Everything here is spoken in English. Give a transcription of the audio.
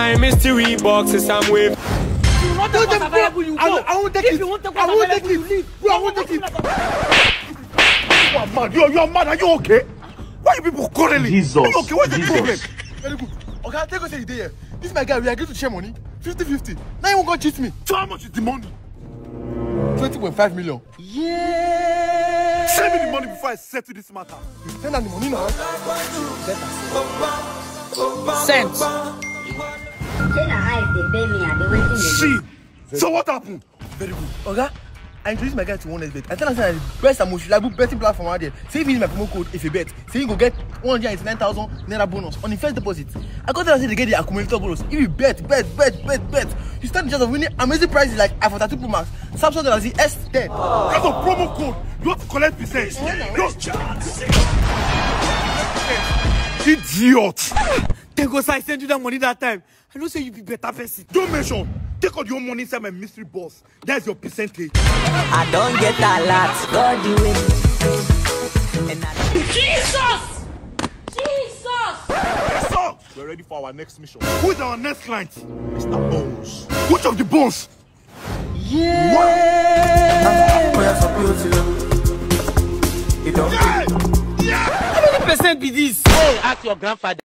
my mystery boxes I'm with. I won't take it. I won't take it. I won't take it. You are mad. You are mad. Are you okay? Why are you people quarreling? Jesus. Are you okay? What's the problem? Very good. Okay, I'll take you say the day here. This is my guy. We agreed to share money. 50-50. Now you won't go cheat me. So how much is the money? 20.5 million. Yeah. Send me the money before I settle this matter. Send them the money now. Sent. See. So what happened? Very good. Okay? I introduced my guy to 1xBet. I tell him that the best and most reliable betting platform out there. Say if you use my promo code if you bet, say you go get 189,000 naira bonus on the first deposit. I got to say they get the accumulator bonus. If you bet, you stand the chance of winning amazing prizes like iPhone 32 Pro Max, Samsung Galaxy S10. That's a promo code. You have to collect percent. Idiot! Then go I send you that money that time. I don't say you be better person. Don't mention. Take out your money inside my mystery boss. That's your percentage. I don't get a lot. God you win. Jesus! Jesus! Yes, sir. We're ready for our next mission. Who is our next client? Mr. Bones. Which of the bones? Yeah! Yeah! How many percent be this? Oh, ask your grandfather.